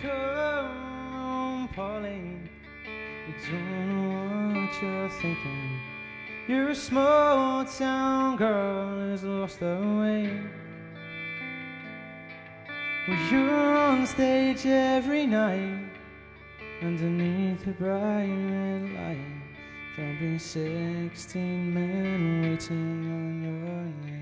Come, Pauline, you don't know what you're thinking. You're a small town girl who's lost her way. Well, you're on stage every night underneath the bright red lights. There'll be 16 men waiting on your name.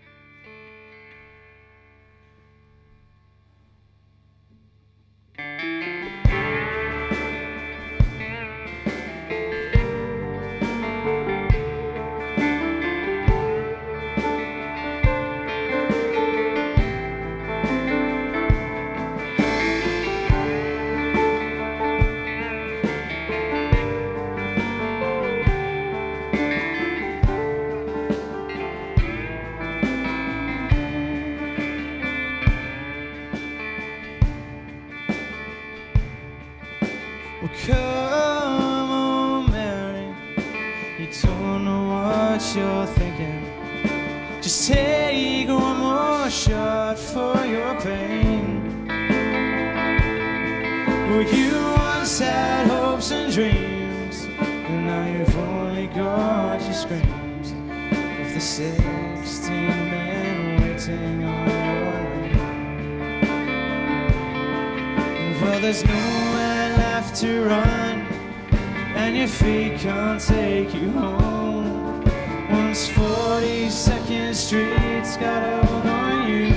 Well, come on, Mary, you don't know what you're thinking. Just take one more shot for your pain. Well, you once had hopes and dreams, and now you've only got your screams of the 16 men waiting on your name. Well, there's nowhere left to run, and your feet can't take you home. Once 42nd Street's got a hold on you.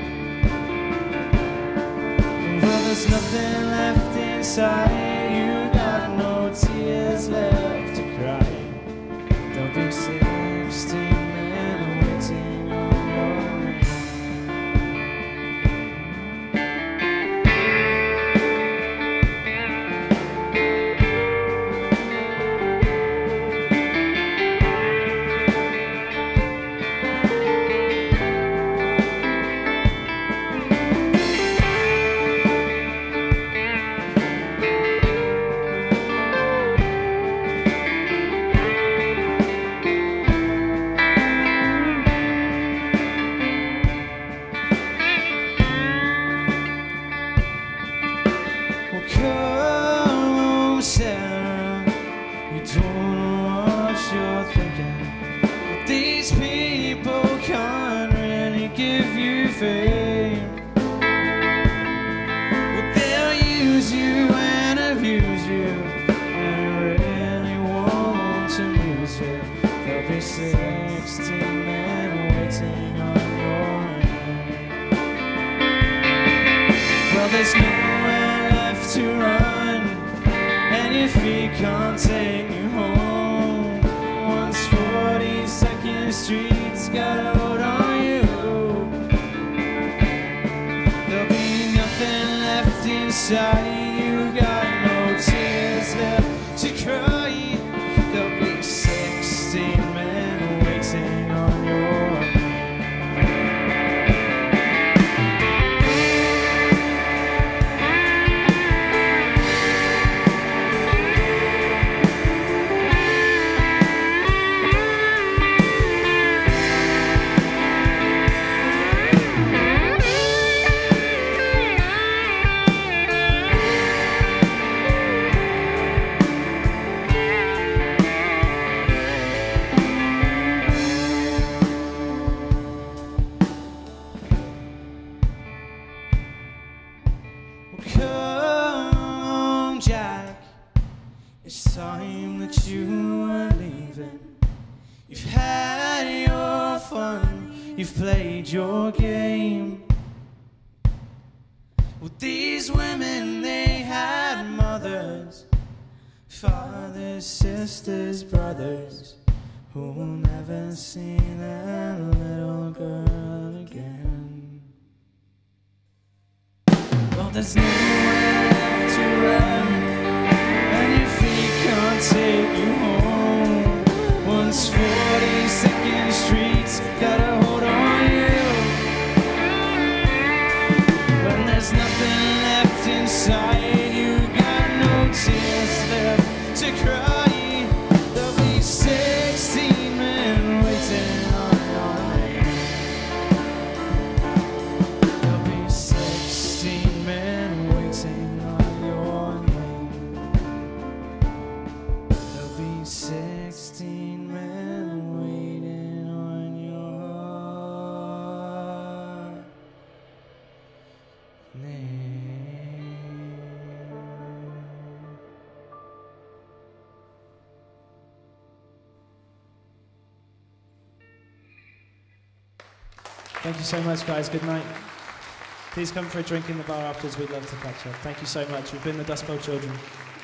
Well, there's nothing left inside, you got no tears left to cry. There'll be 16 men waiting on your name. Come on, Sarah, you don't know what you're thinking. These people can't really give you fame. Well, they'll use you and abuse you, and really want to lose you. There'll be 16 men waiting on your hand. Well, there's nowhere left to run, and your feet can't take you home. Once 42nd Street's got a hold on you. There'll be nothing left inside, you got no tears left to cry. There'll be 16 men waiting on your name. Come, Jack, it's time that you were leaving. You've had your fun, you've played your game. Well, these women, they had mothers, fathers, sisters, brothers, who will never see that little girl again. Well, there's nowhere left to run, and your feet can't take you home. Once 42nd Street's got a hold on you, when there's nothing left inside, you got no tears left to cry. There'll be 16 men waiting on your name. There'll be 16 men waiting Thank you so much, guys. Good night. Please come for a drink in the bar afterwards. We'd love to catch up. Thank you so much. We've been the Dust Bowl Children.